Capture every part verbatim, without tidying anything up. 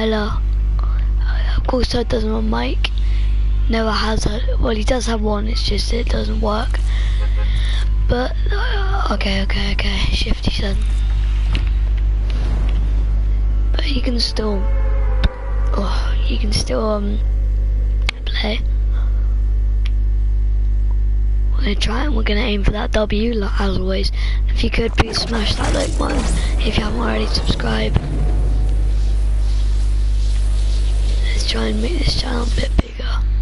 Tyler, uh, of course, Todd doesn't have a mic. Never has a, well, he does have one, it's just it doesn't work. But, uh, okay, okay, okay, Shifty said. But he can still, oh, he can still, um, play. We're gonna try and we're gonna aim for that W, like, as always. If you could, please smash that like button. If you haven't already, subscribe. Let's try and make this channel a bit bigger.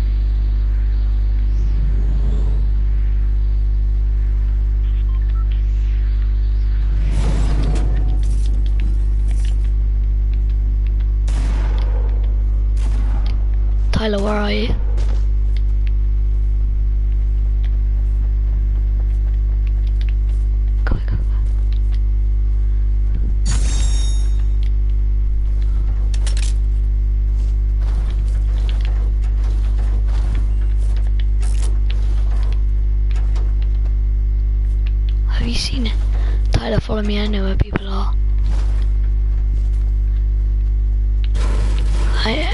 Tyler, where are you? Go, go, go. Have you seen it? Tyler, follow me, I know where people are. I...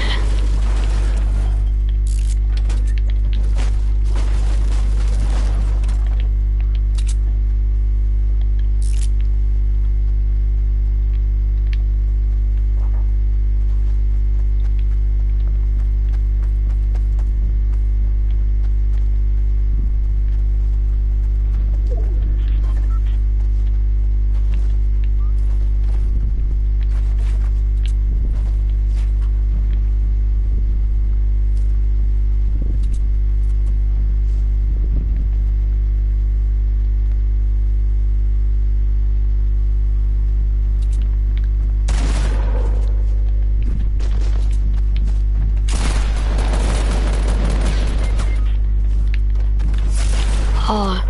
Oh,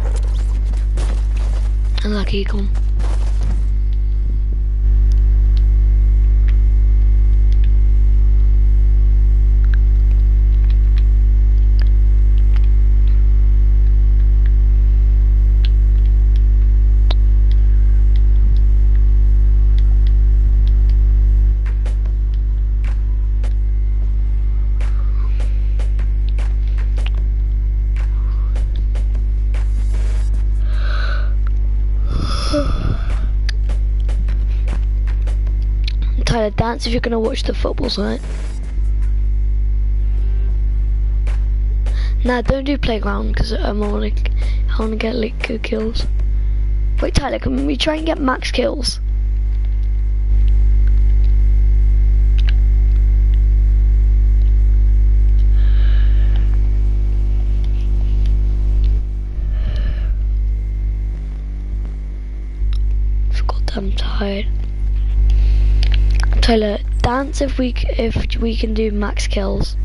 unlucky, come. Tyler, dance if you're gonna watch the football tonight. Nah, don't do playground because I wanna, I wanna get like good kills. Wait, Tyler, can we try and get max kills? Forgot I'm tired. Tyler, dance if we if we can do max kills.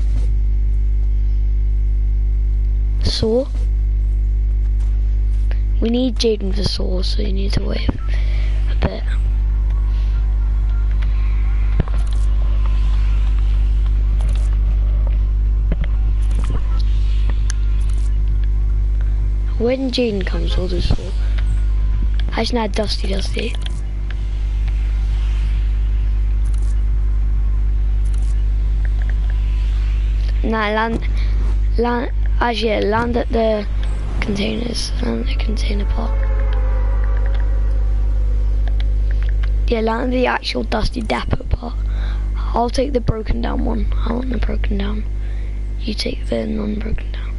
Saw. We need Jaden for Saw, so you need to wait a bit. When Jaden comes, we'll do Saw. I just need Dusty Dusty. Nah, land, land, actually, land at the containers, land at the container park. Yeah, land at the actual Dusty Depot part. I'll take the broken down one. I want the broken down. You take the non-broken down.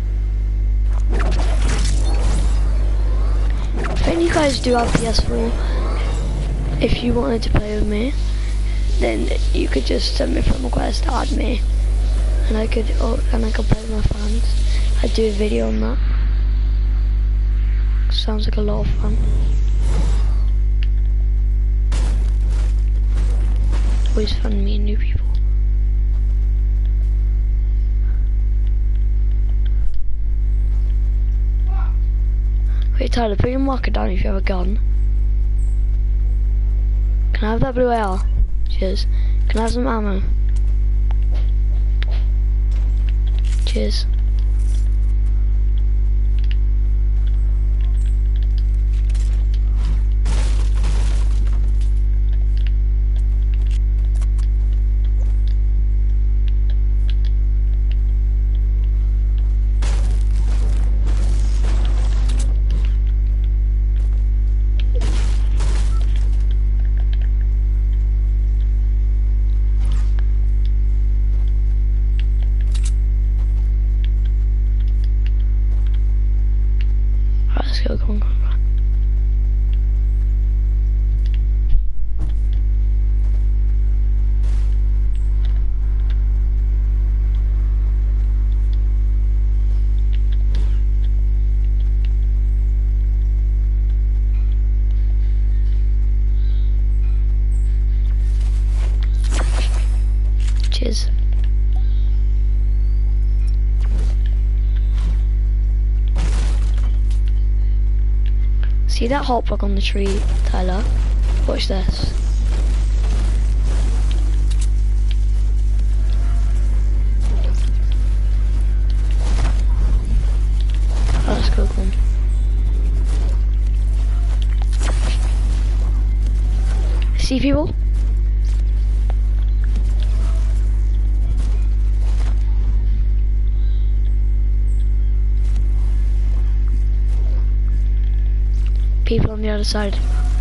If any of you guys do have P S four, if you wanted to play with me, then you could just send me a friend request to add me. And I could, oh, and I could play with my fans. I'd do a video on that. Sounds like a lot of fun. Always fun meeting new people. Wait, Tyler, put your marker down if you have a gun. Can I have that blue A R? Cheers. Can I have some ammo? Cheers. Cheers. See that hot block on the tree, Tyler? Watch this. Oh, that's cool, cool. See people? People on the other side.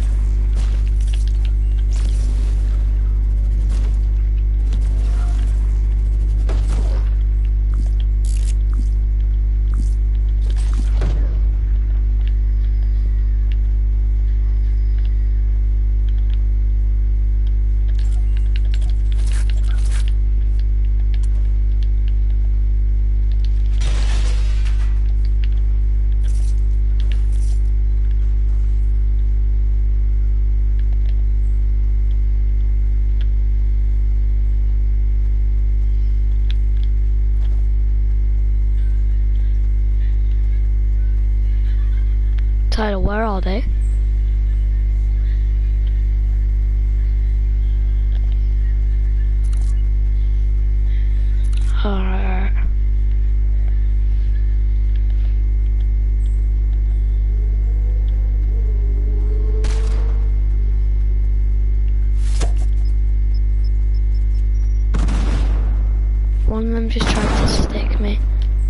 Tyler, where are they? Alright. One of them just tried to stick me.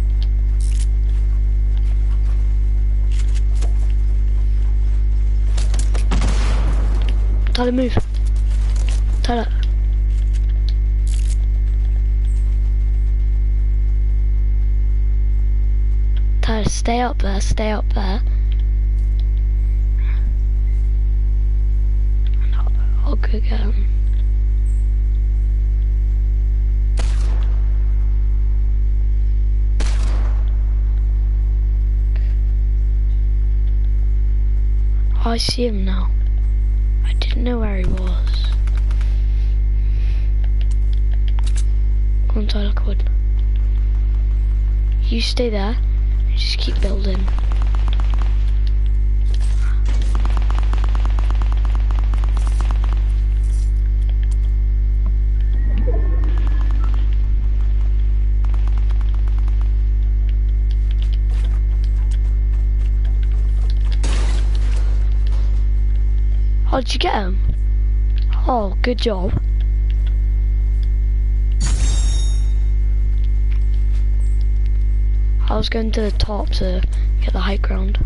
Tyler, move. Tyler. Tyler, stay up there, stay up there. I'll, I'll go get him. Oh, I see him now. I didn't know where he was. Come on, Tyler, come on. You stay there and just keep building. Oh, did you get him? Oh, good job. I was going to the top to get the high ground.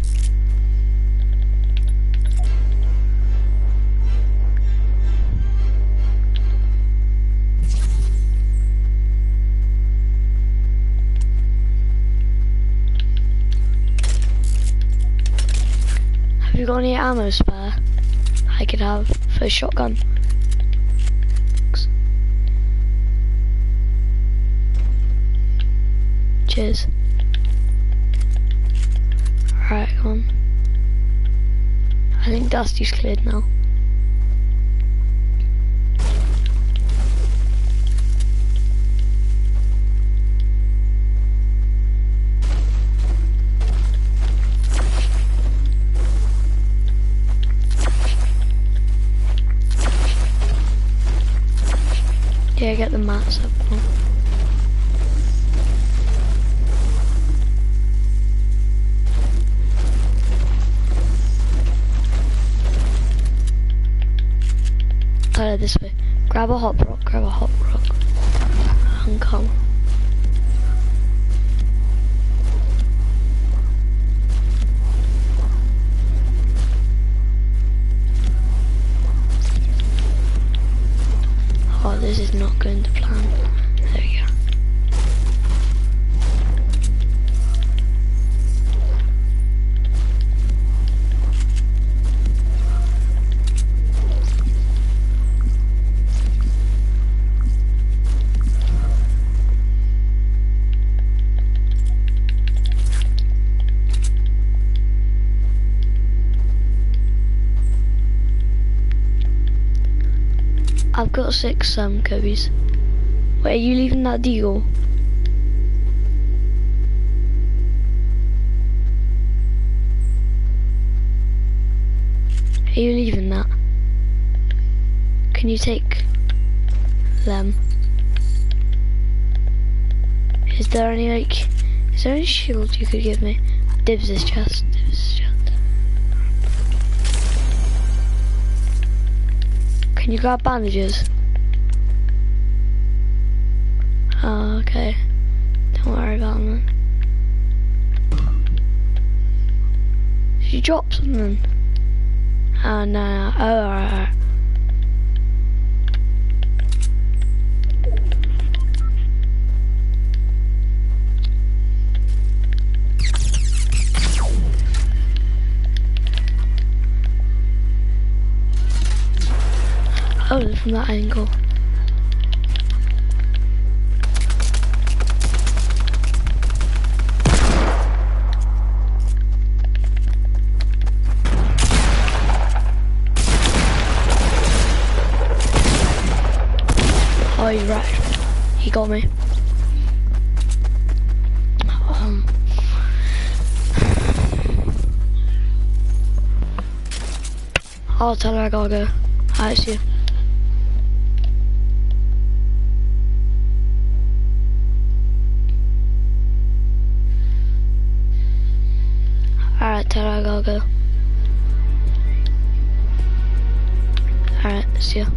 Have you got any ammo spare? I could have for a shotgun. Cheers. Alright, come on. I think Dusty's cleared now. Yeah, get the mats up now. Tyler, this way. Grab a hot rock, grab a hot rock. And come. Oh, this is not going to plan. There we go. I've got six um Kobe's. Wait, are you leaving that deal? Are you leaving that? Can you take them? Is there any like, is there any shield you could give me? Dibs this chest, dibs this chest. Can you grab bandages? Oh, okay. Don't worry about them. Did you drop something? Oh, no, no. Oh, alright, alright. Oh, from that angle. Oh, you're right. He got me. Um. I'll tell her I gotta go. Alright, see you. Alright, tell her I gotta go. Alright, see ya.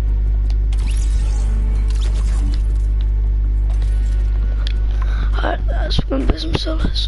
Alright, let's go and play some solos.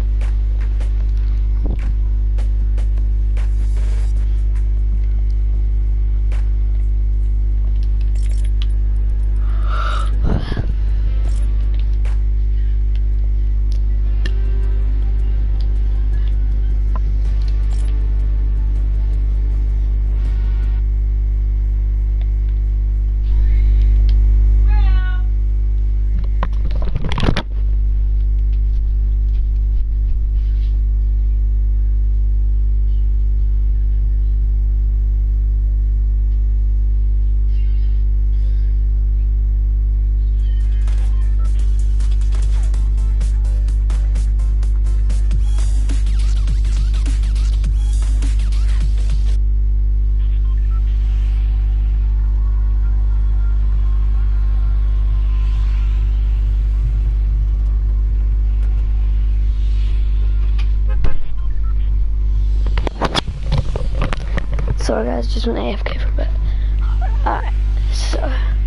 Sorry guys, just went A F K for a bit. Alright, so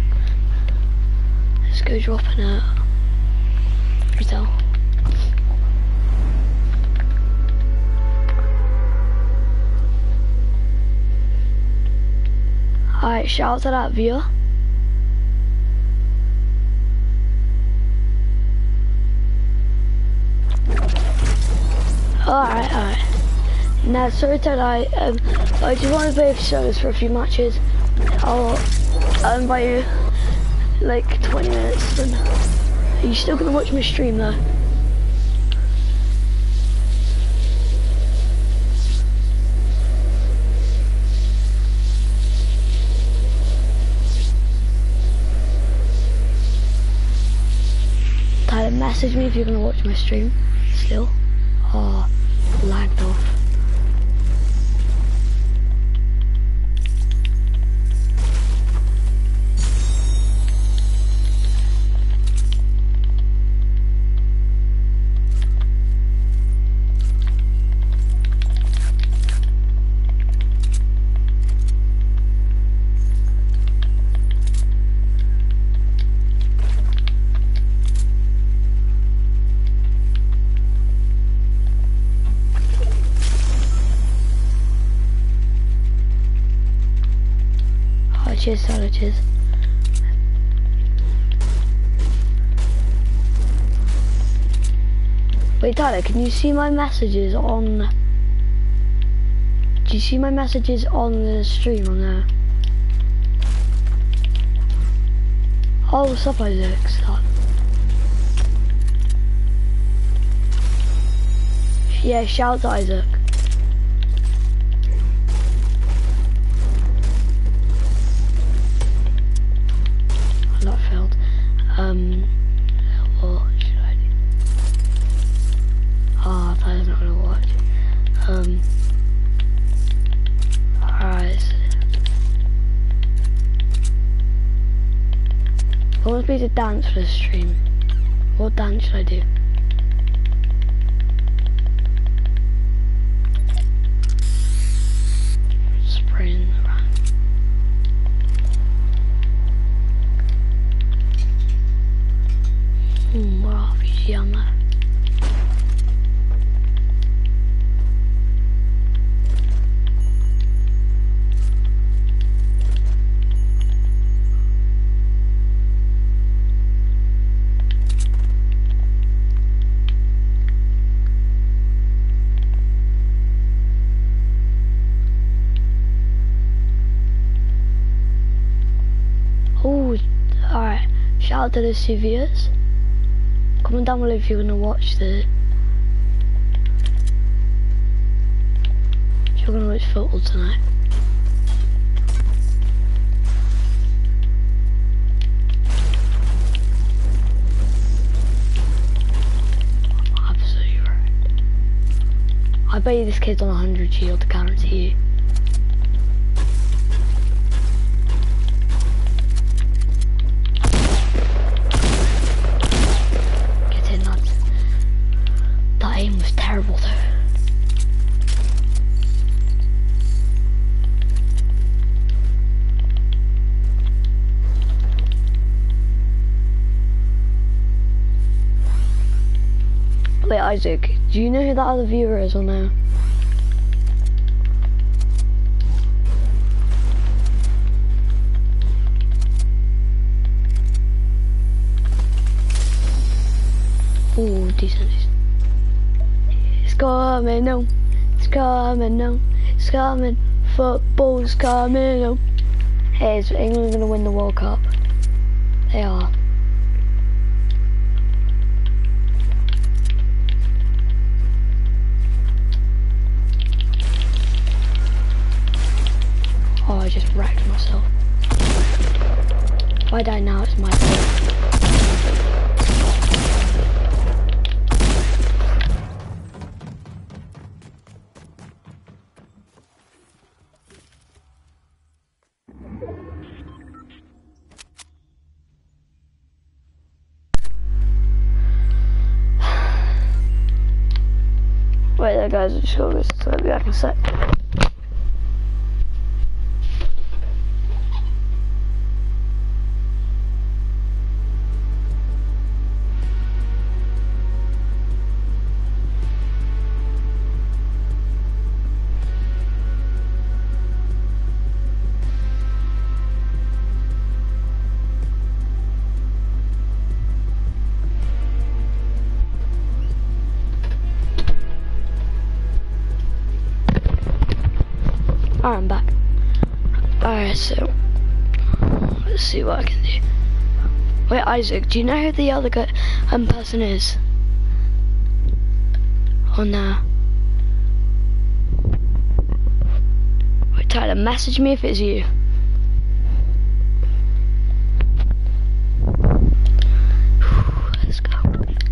let's go dropping out. Retail. Alright, shout out to that viewer. Alright, alright. Now, sorry to lie, um, I just want to play solos for a few matches. I'll, I'll invite you like twenty minutes. And are you still going to watch my stream though? Tyler, message me if you're going to watch my stream still. Oh, lagged off. Cheers, Tyler, cheers. Wait, Tyler, can you see my messages on... Do you see my messages on the stream on there? Oh, what's up, Isaac? Stop. Yeah, shout out to Isaac. That failed. Um, I want me to dance for the stream. What dance should I do? Spraying around. Hmm, what R P G on that? Oh, alright. Shout out to the C Vers. Comment down below if you're gonna watch the. If you're gonna watch football tonight. Absolutely right. I bet you this kid's on one hundred shield, I guarantee you. That aim was terrible though. Wait, Isaac, do you know who that other viewer is or no? Ooh, decent. It's coming on, it's coming on, it's coming, football's coming on. Hey, is England gonna win the World Cup? They are. Oh, I just wrecked myself. If I die now, it's my fault. Wait there guys, I'm just gonna go, so I'll be back in a sec. Alright, I'm back. Alright, so let's see what I can do. Wait, Isaac, do you know who the other guy, um, person is? On there. Wait, Tyler, message me if it's you. Let's go.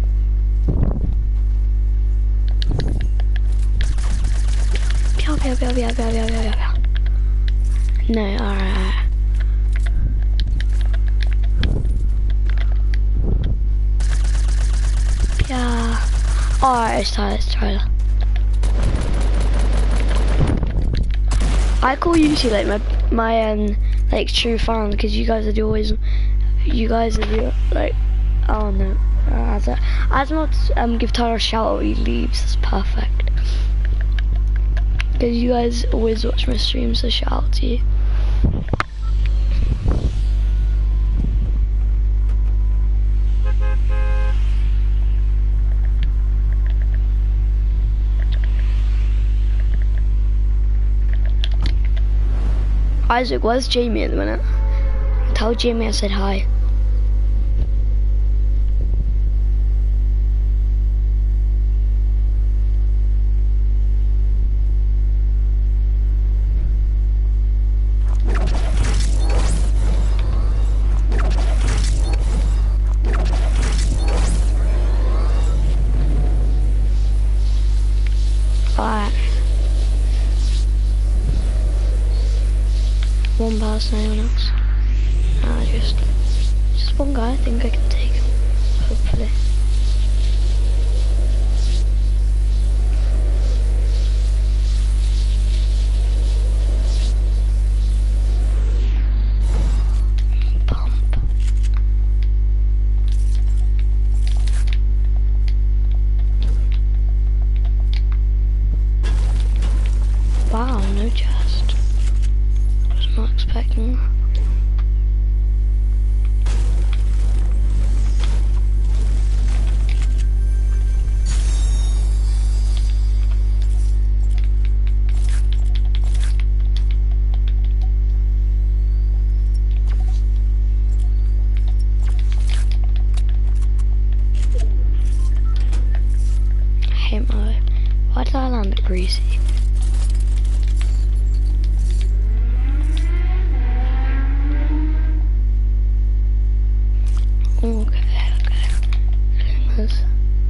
Pew, pew, pew, pew, pew, pew, pew, pew. No, alright. Yeah. Alright, it's Tyler, it's Tyler. I call you two like my my um like true fan because you guys are the always you guys are the like oh no. Uh, as a, as not um give Tyler a shout out when he leaves, that's perfect. Because you guys always watch my streams, so shout out to you. Isaac, where's Jamie at the minute? Tell Jamie I said hi. Alright. One person, anyone else? No, just, just one guy, I think I can take him, hopefully. Pump. Wow, no chest. Was not expecting that. Why did I land at Greasy? Okay, okay. Fingers.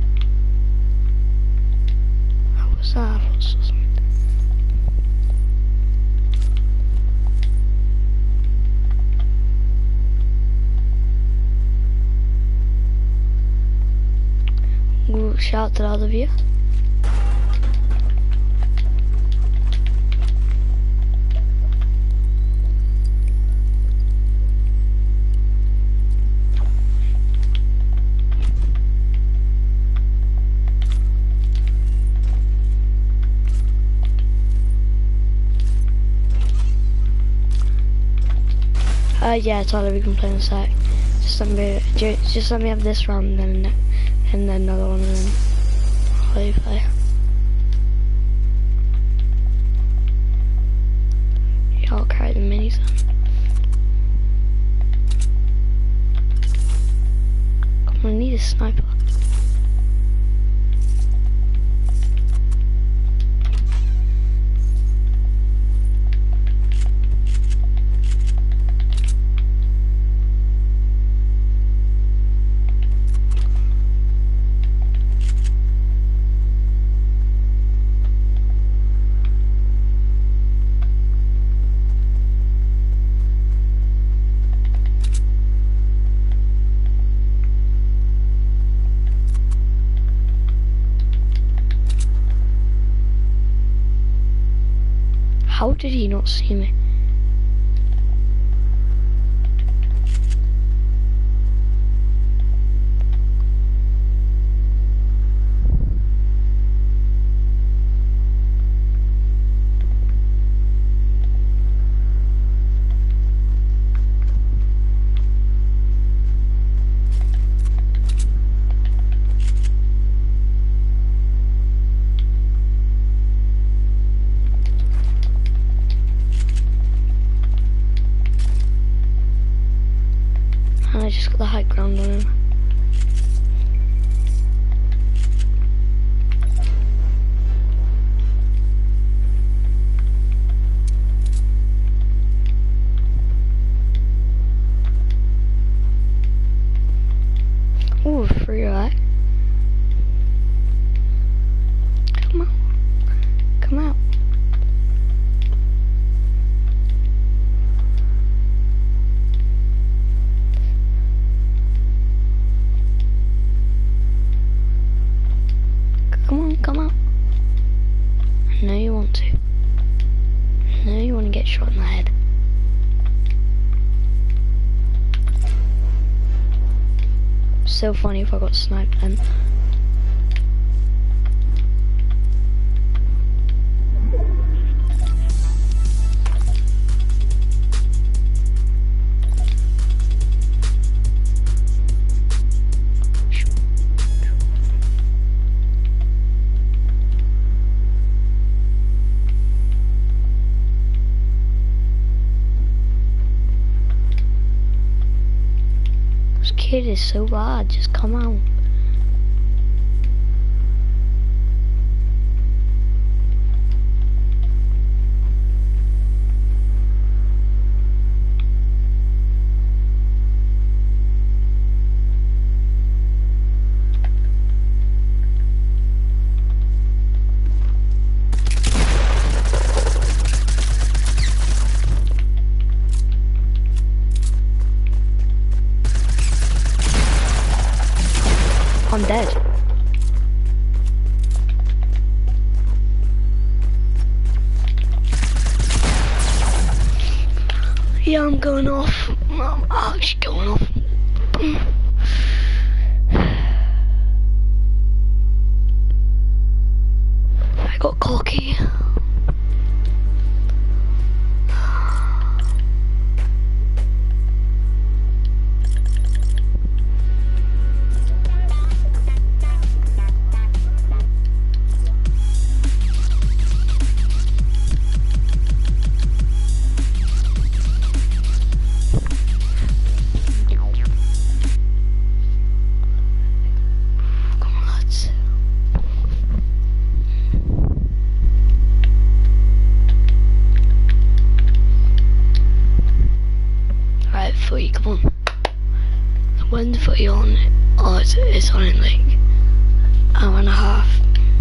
What was that? I thought I saw something. Ooh, shout to the other of you. Uh, yeah, Tyler, we can play in a sec. Just let me, just let me have this round, and then, and then another one, and then I'll let you play. Yeah, I'll carry the minis then. Come on, I need a sniper. How did he not see me? I just got the high ground on him. Ooh, free right? Come on. Come out. Come on, come out. I know you want to. I know you want to get shot in the head. So funny if I got sniped then. Kid is so bad, just come out. I'm dead. Yeah, I'm going off. I'm actually going off. I got cocky. Footy, come on. When's the footy on? Oh, it's, it's on in like an hour and a half.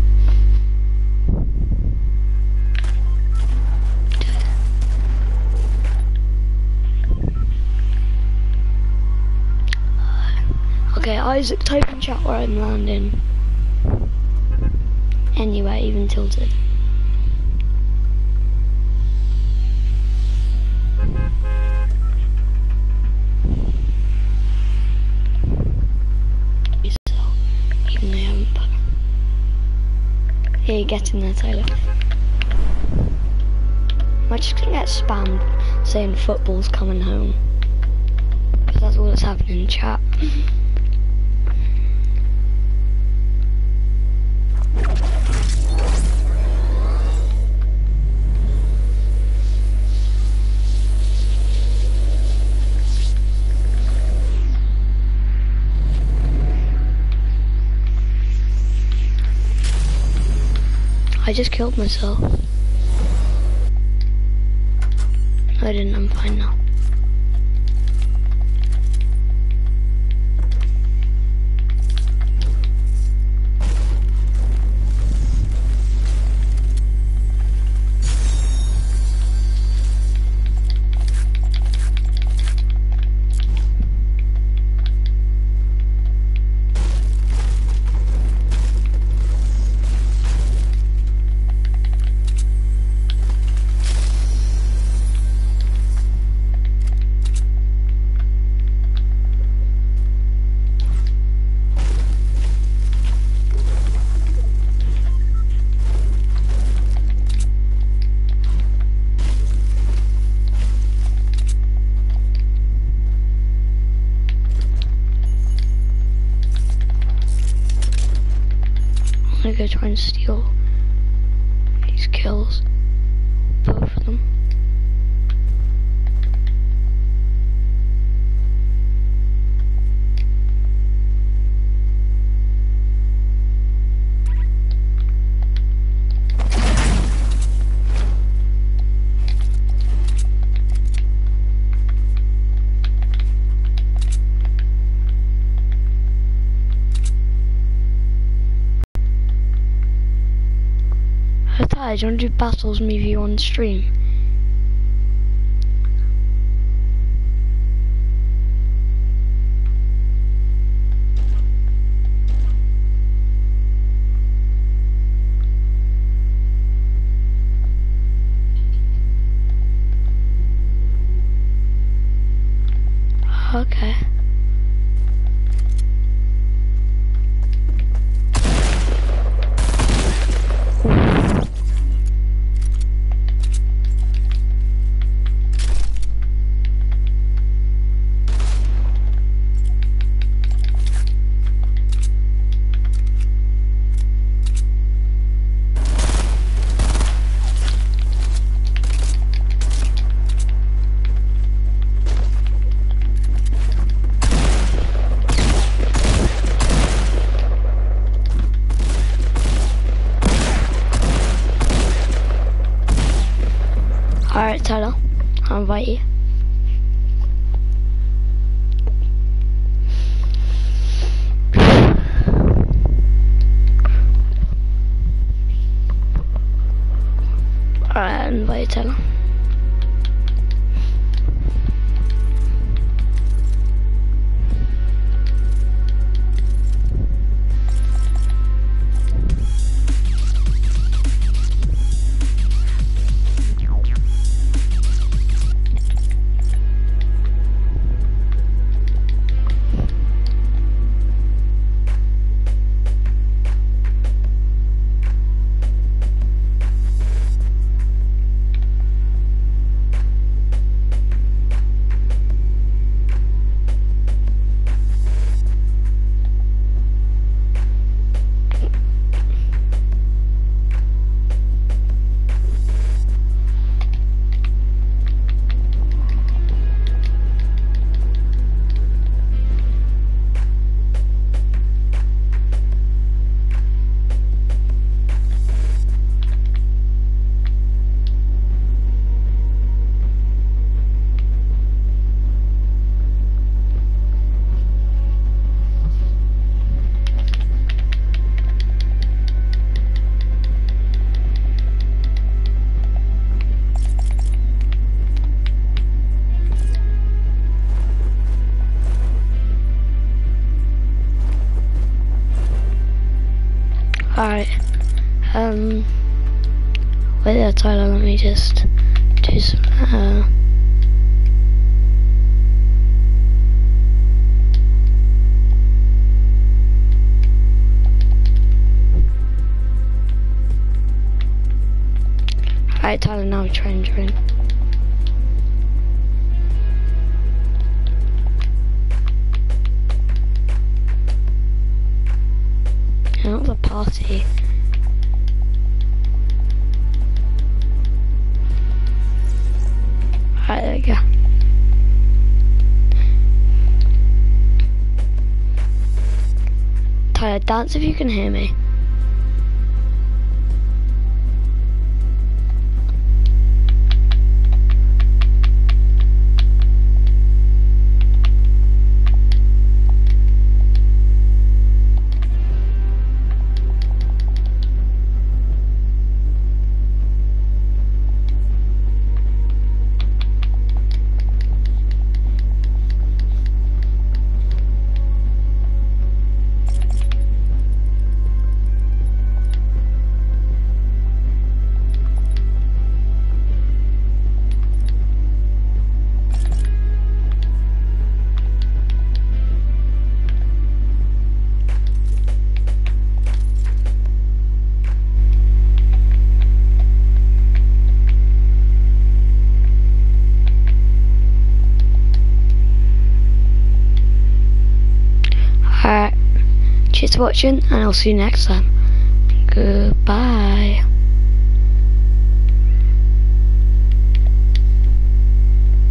Okay, Isaac, type in chat where I'm landing. Anyway, even tilted. Yeah, get in there, Tyler. Am I just gonna get spammed saying football's coming home? Because that's all that's happening in chat. I just killed myself. I didn't, I'm fine now. I'm gonna go try and steal these kills, both of them. Hi, do you want to do battles with you on stream? Okay. Alright, Tyler, I'll invite you. Alright, I'll invite you, Tyler. Alright. Um. Wait there, Tyler. Let me just do some. Uh, Alright, Tyler. Now I'm trying to join. Not the party. Alright, there we go. Tyler, dance if you can hear me. Alright, cheers for watching, and I'll see you next time. Good.